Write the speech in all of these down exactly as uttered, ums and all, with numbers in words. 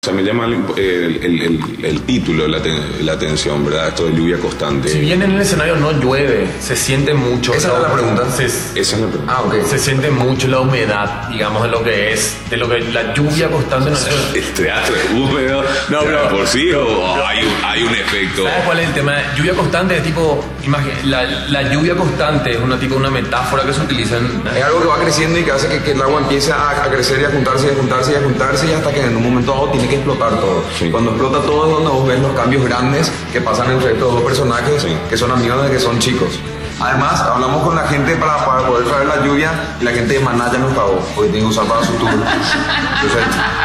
sea, me llama el, el, el, el, el título la, ten, la atención, ¿verdad? Esto de lluvia constante. Si bien en el escenario no llueve, se siente mucho. Esa es la pregunta. Se, Esa es la pregunta. Ah, ok. Se siente mucho la humedad, digamos, de lo que es, de lo que la lluvia constante. O sea, el teatro es húmedo, no, pero por sí o oh, hay, un, hay un efecto. ¿Sabes cuál es el tema? Lluvia constante es tipo, imagínate, la, la lluvia constante es una tipo una metáfora que se utiliza en... Es algo que va creciendo y que hace que, que el agua empiece a, a crecer y a juntarse y a juntarse y a juntarse y hasta que en un momento dado tiene que explotar todo. Sí. Cuando explota todo es donde vos ves los cambios grandes que pasan entre estos dos personajes, sí, que son amigos desde que son chicos. Además, hablamos con la gente para, para poder traer la lluvia y la gente de Maná ya nos pagó, porque tiene que usar para su tour. Entonces,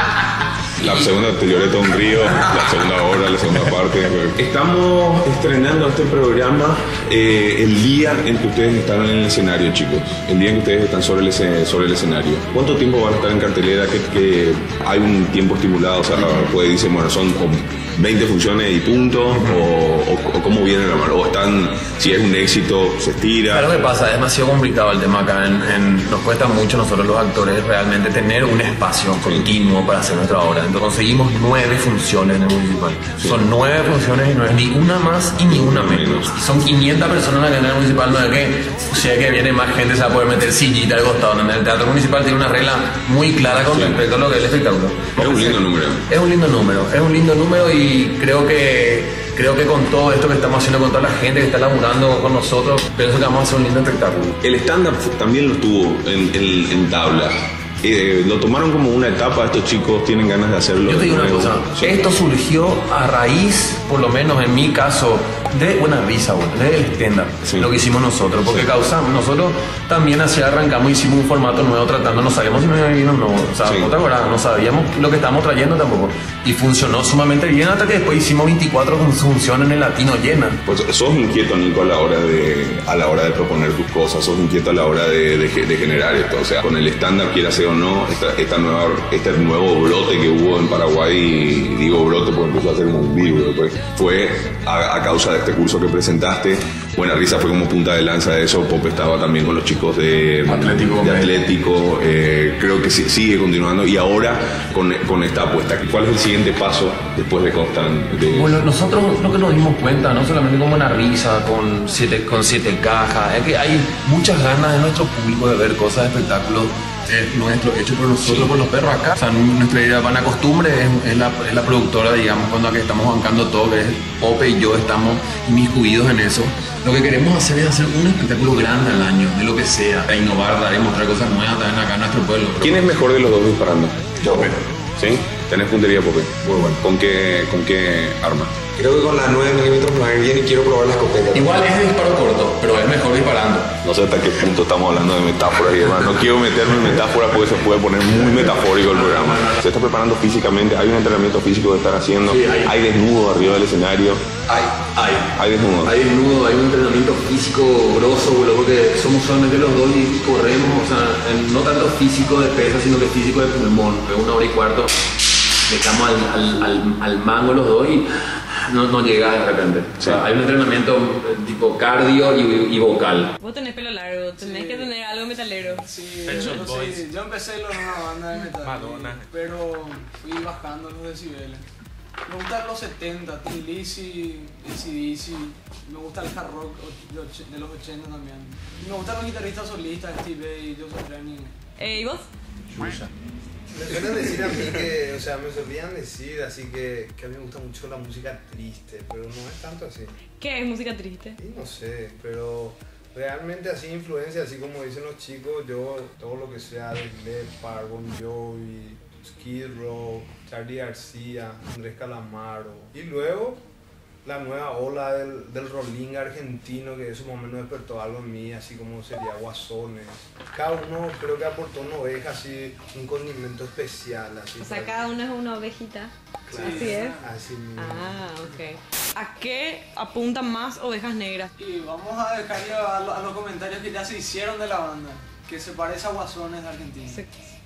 la segunda Teoreta un río, la segunda hora, la segunda parte. Estamos estrenando este programa eh, el día en que ustedes están en el escenario, chicos. El día en que ustedes están sobre el, sobre el escenario. ¿Cuánto tiempo van a estar en cartelera? ¿Que, que hay un tiempo estimulado? O sea, puede decir, bueno, son veinte funciones y punto, uh-huh. o, o, o cómo viene la mano, o están, si es un éxito, se estira. Claro que pasa, es demasiado complicado el tema acá, en, en, nos cuesta mucho nosotros los actores realmente tener un espacio continuo, sí, para hacer nuestra obra. Entonces conseguimos nueve funciones en el municipal, sí, son nueve funciones y nueve, ni una más y ni una menos, y son quinientas personas en el municipal, no es que, o sea que viene más gente, se va a poder meter sillita al costado. En el teatro municipal tiene una regla muy clara con, sí, respecto a lo que es el espectáculo. Es un lindo número. Es un lindo número, es un lindo número y Y creo que, creo que con todo esto que estamos haciendo, con toda la gente que está laburando con nosotros, pienso que vamos a hacer un lindo espectáculo. El stand-up también lo tuvo en, en, en tabla. Eh, lo tomaron como una etapa, estos chicos tienen ganas de hacerlo. Yo te digo una cosa, sí, esto surgió a raíz, por lo menos en mi caso, de una risa, bueno, del stand-up, sí, lo que hicimos nosotros, porque sí, causamos, nosotros también así arrancamos, hicimos un formato nuevo tratando, no sabíamos si nos iba bien o no, o sea, sí, no te acuerdas, no sabíamos lo que estábamos trayendo tampoco, y funcionó sumamente bien hasta que después hicimos veinticuatro funciones en el Latino llenas. Pues sos inquieto, Nico, a la hora de, a la hora de proponer tus cosas, sos inquieto a la hora de, de, de generar esto, o sea, con el stand-up, quiera ser o no, esta, esta nueva, este nuevo brote que hubo en Paraguay, digo brote porque empezó a ser un virus, pues, fue a, a causa de este curso que presentaste. Buena Risa fue como punta de lanza de eso. Pop estaba también con los chicos de Atlético, de Atlético. Eh, creo que sí, sigue continuando y ahora con, con esta apuesta. ¿Cuál es el siguiente paso después de Constant? De... Bueno, nosotros lo que nos dimos cuenta, no solamente con Buena Risa, con siete, con siete cajas, es que hay muchas ganas de nuestro público de ver cosas de espectáculos es nuestro, hecho por nosotros, sí, por los perros acá. O sea, nuestra idea Van a Costumbre es, es, la, es la productora, digamos, con la que estamos bancando todo, que es Pope y yo estamos inmiscuidos en eso. Lo que queremos hacer es hacer un espectáculo grande al año, de lo que sea, a innovar, dar y mostrar cosas nuevas también acá en nuestro pueblo. ¿Quién es mejor de los dos disparando? Yo. ¿Sí? ¿Tenés puntería, Pope? Muy bueno. ¿Con qué, con qué arma? Creo que con las nueve milímetros me va a ir bien y quiero probar la escopeta. Igual es de disparo corto, pero es mejor disparando. No sé hasta qué punto estamos hablando de metáforas y demás. No quiero meterme en metáforas porque se puede poner muy metafórico el programa. Se está preparando físicamente, hay un entrenamiento físico que están haciendo, sí, hay, hay desnudo arriba del escenario. Hay, hay. Hay desnudo. Hay desnudo, hay un entrenamiento físico grosso, boludo, porque somos solamente los dos y corremos, o sea, no tanto físico de pesa, sino que físico de pulmón. De una hora y cuarto, dejamos al, al, al, al mango los dos y no, no llegas de repente. O sea, hay un entrenamiento tipo cardio y, y vocal. Vos tenés pelo largo, tenés sí, que tener algo metalero. Sí, yo, sí, yo empecé en una banda de metal, Madonna, pero fui bajando los decibeles. Me gustan los setenta, Tin Lizzy, A C D C, me gusta el hard rock de los ochenta también. Y me gustan los guitarristas solistas, Steve Vai, Joseph Training. Eh, ¿Y vos? Shusha. Me suelen decir a mí que, o sea, me solían decir así que, que a mí me gusta mucho la música triste, pero no es tanto así. ¿Qué es música triste? Y no sé, pero realmente así influencia, así como dicen los chicos, yo todo lo que sea de Led Zeppelin, Bon Jovi, Skid Row, Charly García, Andrés Calamaro, y luego la nueva ola del, del rolling argentino, que eso más o menos despertó algo en mí, así como sería Guasones. Cada uno creo que aportó una oveja, así, un condimento especial. Así, o sea, cada uno es una ovejita. Claro, así es. Así mismo. Ah, ok. ¿A qué apuntan más Ovejas Negras? Y vamos a dejar a, a los comentarios que ya se hicieron de la banda, que se parece a Guasones de Argentina. Se,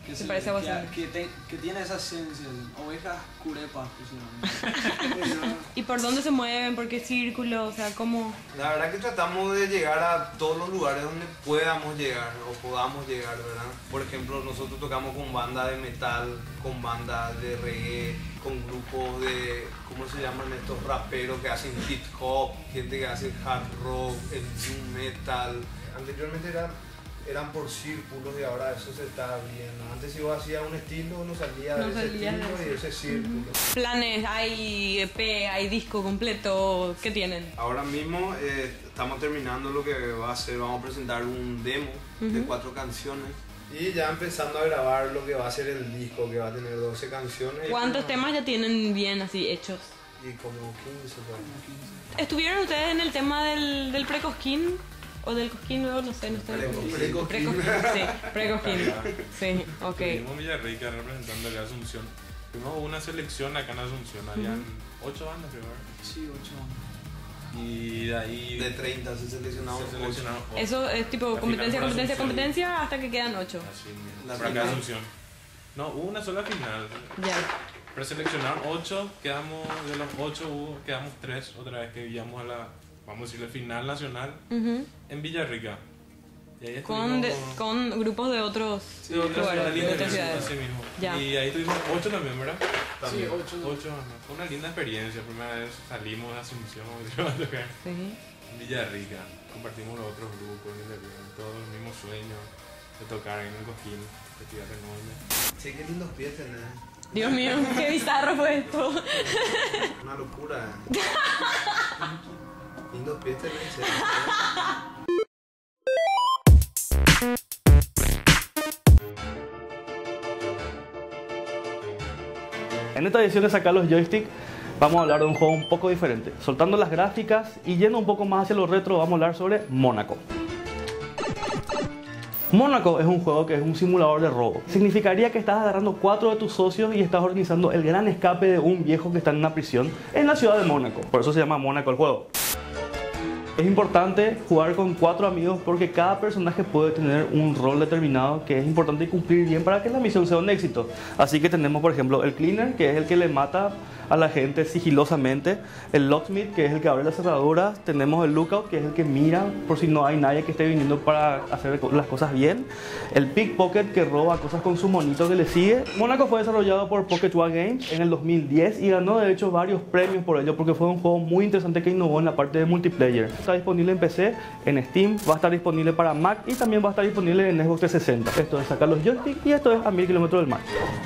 Que, ¿Te se, parece algo que, así? que, te- que tiene esa esencia, ovejas curepas, posiblemente. ¿Y por dónde se mueven? ¿Por qué círculo? O sea, ¿cómo? La verdad que tratamos de llegar a todos los lugares donde podamos llegar o podamos llegar, ¿verdad? Por ejemplo, nosotros tocamos con bandas de metal, con bandas de reggae, con grupos de, ¿cómo se llaman estos raperos que hacen hip hop? Gente que hace hard rock, el doom metal. Anteriormente eran, eran por círculos y ahora eso se está abriendo. Antes si vos hacías un estilo, no salía No de ese salía de estilo ese. y ese círculo. ¿Planes? ¿Hay E P? ¿Hay disco completo? ¿Qué tienen? Ahora mismo eh, estamos terminando lo que va a ser, vamos a presentar un demo de cuatro canciones y ya empezando a grabar lo que va a ser el disco, que va a tener doce canciones. ¿Cuántos y, temas ya tienen bien así hechos? Y como quince, pues. ¿Estuvieron ustedes en el tema del, del pre-cosquín? ¿O del cosquín nuevo? No sé, no estoy... Pre-cosquín. Pre-cosquín, sí, pre-cosquín. Sí, ok. Estuvimos en Villarrica representándole a Asunción. Tuvimos una selección acá en Asunción, habían ocho bandas, creo. Sí, ocho años. Y de ahí De treinta se seleccionaron. se seleccionaron ocho. Eso es tipo La competencia, final fue competencia, Asunción. competencia hasta que quedan ocho. Así mismo. La Por acá final. Asunción. No, hubo una sola final. Ya. Preseleccionaron ocho, quedamos de los ocho, hubo- quedamos tres otra vez que íbamos a la, vamos a decirle, final nacional Ujú. en Villarrica. Y ahí Con, de- estuvimos con grupos de otros de otras lugares, ciudades, de otras así ciudades. mismo. Ya. Y ahí tuvimos ocho también, ¿verdad? Sí, ocho. Ocho, ¿no? Fue una linda experiencia. Primera vez salimos de Asunción, a tocar Sí. en Villarrica. Compartimos los otros grupos, en Villarrica, todos los mismos sueños de tocar en el Cosquín, festival enorme. Sí, qué lindos pies tenés. Dios mío, qué bizarro fue esto. Una locura. Lindos pies tenés. ¿eh? En esta edición de Sacar los Joystick vamos a hablar de un juego un poco diferente. Soltando las gráficas y yendo un poco más hacia lo retro, vamos a hablar sobre Mónaco. Mónaco es un juego que es un simulador de robo. Significaría que estás agarrando cuatro de tus socios y estás organizando el gran escape de un viejo que está en una prisión en la ciudad de Mónaco. Por eso se llama Mónaco el juego. Es importante jugar con cuatro amigos porque cada personaje puede tener un rol determinado que es importante cumplir bien para que la misión sea un éxito. Así que tenemos, por ejemplo, el cleaner, que es el que le mata a la gente sigilosamente, el locksmith, que es el que abre las cerraduras, tenemos el lookout, que es el que mira por si no hay nadie que esté viniendo para hacer las cosas bien, el pickpocket, que roba cosas con su monito que le sigue. Mónaco fue desarrollado por Pocket One Games en el dos mil diez y ganó de hecho varios premios por ello porque fue un juego muy interesante que innovó en la parte de multiplayer. Está disponible en P C, en Steam, va a estar disponible para Mac y también va a estar disponible en Xbox trescientos sesenta. Esto es Sacar los Joystick y esto es A Mil Kilómetros del Mar.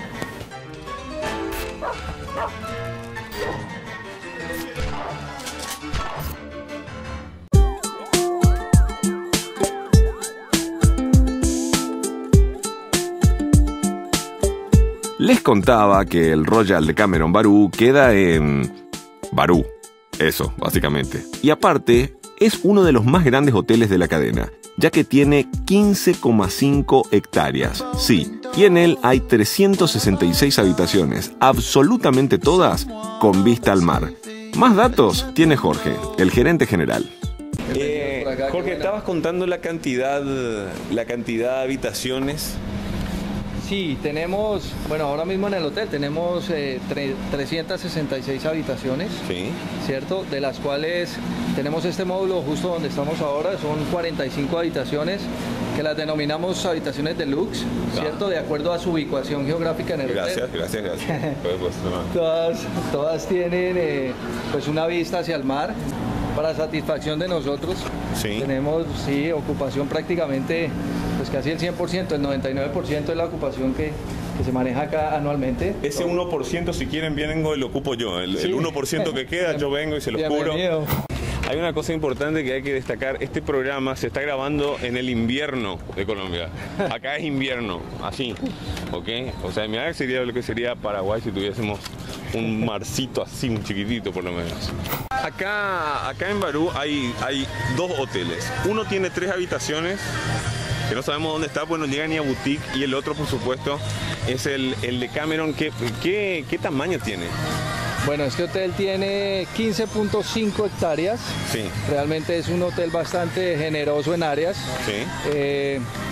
Les contaba que el Royal de Cameron Barú queda en Barú, eso, básicamente. Y aparte, es uno de los más grandes hoteles de la cadena, ya que tiene quince coma cinco hectáreas. Sí, y en él hay trescientas sesenta y seis habitaciones, absolutamente todas con vista al mar. Más datos tiene Jorge, el gerente general. Eh, Jorge, estabas contando la cantidad, la cantidad de habitaciones. Sí, tenemos, bueno, ahora mismo en el hotel tenemos eh, tre- trescientas sesenta y seis habitaciones, Sí. ¿cierto? De las cuales tenemos este módulo justo donde estamos ahora, son cuarenta y cinco habitaciones que las denominamos habitaciones deluxe, ¿cierto? De acuerdo a su ubicación geográfica en el Gracias, hotel. gracias, gracias. Pues, pues, no. Todas, todas tienen eh, pues una vista hacia el mar. Para satisfacción de nosotros, Sí. tenemos sí, ocupación prácticamente, pues casi el cien por ciento, el noventa y nueve por ciento es la ocupación que, que se maneja acá anualmente. Ese uno por ciento, si quieren, vengo y lo ocupo yo. El, Sí. el uno por ciento que queda, yo vengo y se los cubro. Bienvenido. Hay una cosa importante que hay que destacar. Este programa se está grabando en el invierno de Colombia. Acá es invierno, así, ¿ok? O sea, mirá que sería lo que sería Paraguay si tuviésemos un marcito así, un chiquitito por lo menos. Acá, acá en Barú hay, hay dos hoteles. Uno tiene tres habitaciones, que no sabemos dónde está, pues no llega ni a boutique. Y el otro, por supuesto, es el, el de Cameron. ¿Qué, qué, qué tamaño tiene? Bueno, este hotel tiene quince punto cinco hectáreas. Sí, Realmente es un hotel bastante generoso en áreas. sí. Eh,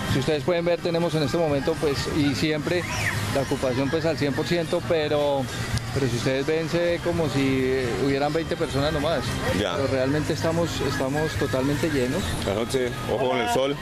Si ustedes pueden ver, tenemos en este momento pues y siempre la ocupación pues al cien por ciento, pero, pero si ustedes ven se ve como si hubieran veinte personas nomás. Ya. Pero realmente estamos, estamos totalmente llenos. Buenas noches, ojo con el sol.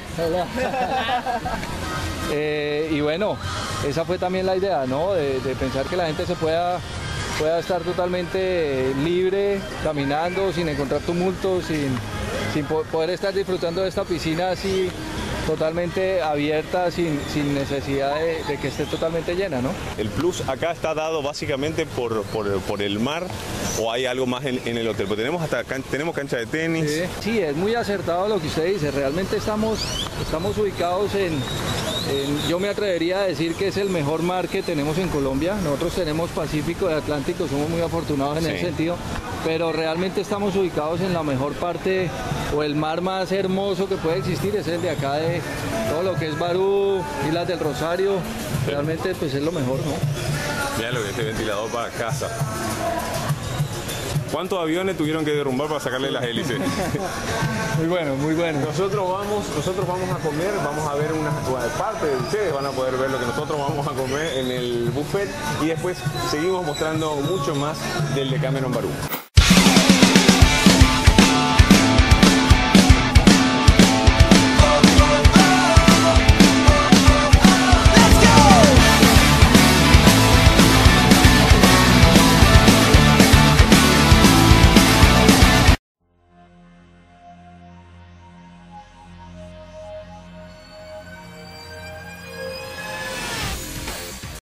eh, y bueno, esa fue también la idea, ¿no? De, de pensar que la gente se pueda, pueda estar totalmente libre, caminando, sin encontrar tumultos, sin, sin po poder estar disfrutando de esta piscina así totalmente abierta, sin, sin necesidad de, de que esté totalmente llena, ¿no? ¿El plus acá está dado básicamente por, por, por el mar o hay algo más en, en el hotel? Porque tenemos hasta can tenemos cancha de tenis. Sí, sí, es muy acertado lo que usted dice. Realmente estamos, estamos ubicados en, en, yo me atrevería a decir que es el mejor mar que tenemos en Colombia. Nosotros tenemos Pacífico y Atlántico, somos muy afortunados en sí. ese sentido, pero realmente estamos ubicados en la mejor parte o el mar más hermoso que puede existir, es el de acá de todo lo que es Barú, Islas del Rosario, sí. realmente pues es lo mejor, ¿no? Mira lo que es este ventilador para casa. ¿Cuántos aviones tuvieron que derrumbar para sacarle las hélices? Muy bueno, muy bueno. Nosotros vamos, nosotros vamos a comer, vamos a ver una parte de ustedes, van a poder ver lo que nosotros vamos a comer en el buffet y después seguimos mostrando mucho más del Decameron Barú.